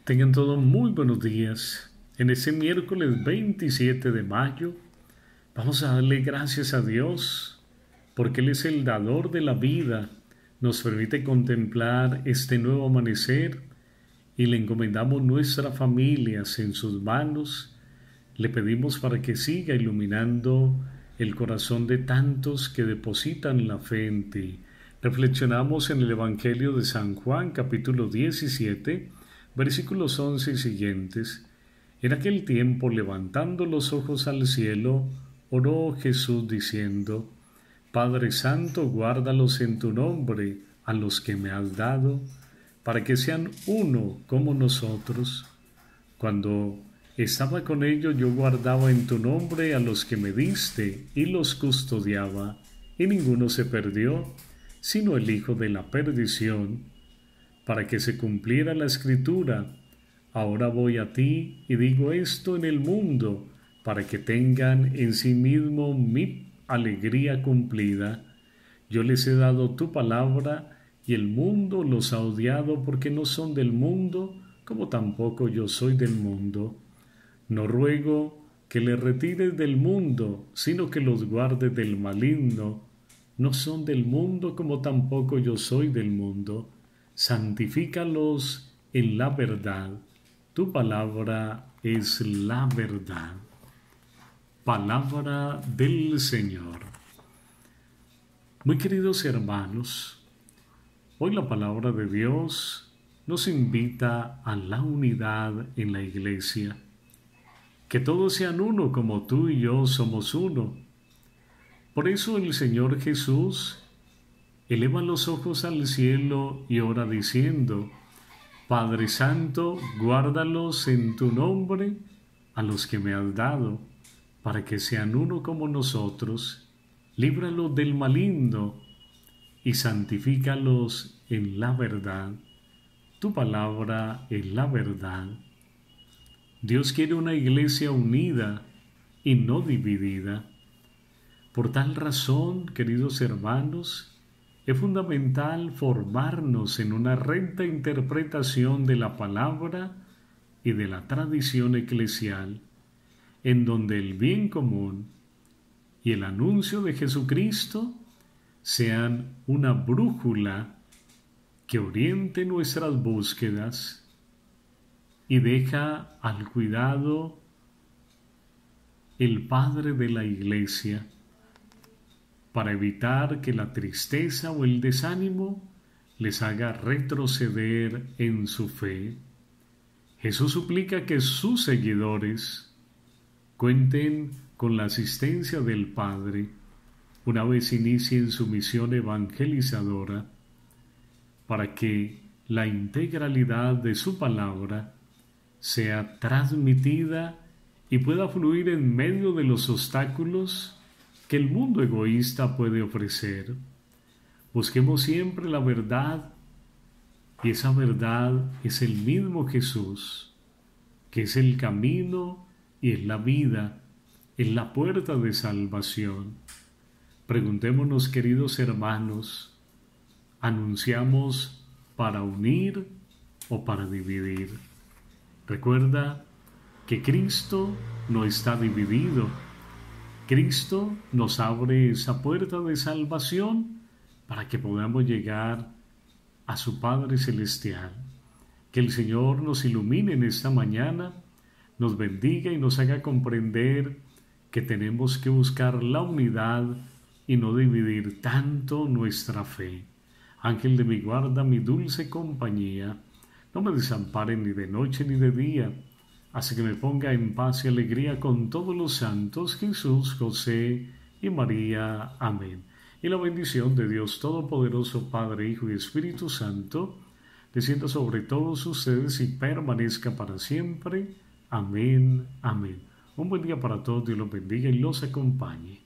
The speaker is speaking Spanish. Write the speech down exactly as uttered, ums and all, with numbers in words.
Tengan todos muy buenos días. En este miércoles veintisiete de mayo vamos a darle gracias a Dios porque Él es el dador de la vida, nos permite contemplar este nuevo amanecer y le encomendamos nuestras familias en sus manos. Le pedimos para que siga iluminando el corazón de tantos que depositan la fe en ti. Reflexionamos en el Evangelio de San Juan, capítulo diecisiete, versículos once y siguientes. En aquel tiempo, levantando los ojos al cielo, oró Jesús diciendo: Padre Santo, guárdalos en tu nombre a los que me has dado, para que sean uno como nosotros. Cuando estaba con ellos, yo guardaba en tu nombre a los que me diste y los custodiaba, y ninguno se perdió, sino el hijo de la perdición, para que se cumpliera la escritura: ahora voy a ti y digo esto en el mundo, para que tengan en sí mismo mi alegría cumplida. Yo les he dado tu palabra, y el mundo los ha odiado porque no son del mundo, como tampoco yo soy del mundo. No ruego que les retires del mundo, sino que los guardes del maligno. No son del mundo, como tampoco yo soy del mundo. Santifícalos en la verdad. Tu palabra es la verdad. Palabra del Señor. Muy queridos hermanos, hoy la palabra de Dios nos invita a la unidad en la Iglesia. Que todos sean uno como tú y yo somos uno. Por eso el Señor Jesús eleva los ojos al cielo y ora diciendo: Padre Santo, guárdalos en tu nombre a los que me has dado, para que sean uno como nosotros. Líbralos del maligno y santifícalos en la verdad. Tu palabra es la verdad. Dios quiere una iglesia unida y no dividida. Por tal razón, queridos hermanos, es fundamental formarnos en una recta interpretación de la palabra y de la tradición eclesial, en donde el bien común y el anuncio de Jesucristo sean una brújula que oriente nuestras búsquedas y deja al cuidado el Padre de la Iglesia, para evitar que la tristeza o el desánimo les haga retroceder en su fe. Jesús suplica que sus seguidores cuenten con la asistencia del Padre una vez inicien su misión evangelizadora, para que la integralidad de su palabra sea transmitida y pueda fluir en medio de los obstáculos que el mundo egoísta puede ofrecer. Busquemos siempre la verdad, y esa verdad es el mismo Jesús, que es el camino y es la vida, es la puerta de salvación. Preguntémonos, queridos hermanos, ¿anunciamos para unir o para dividir? Recuerda que Cristo no está dividido. Cristo nos abre esa puerta de salvación para que podamos llegar a su Padre Celestial. Que el Señor nos ilumine en esta mañana, nos bendiga y nos haga comprender que tenemos que buscar la unidad y no dividir tanto nuestra fe. Ángel de mi guarda, mi dulce compañía, no me desamparen ni de noche ni de día, así que me ponga en paz y alegría con todos los santos, Jesús, José y María. Amén. Y la bendición de Dios Todopoderoso, Padre, Hijo y Espíritu Santo, descienda sobre todos ustedes y permanezca para siempre. Amén. Amén. Un buen día para todos, Dios los bendiga y los acompañe.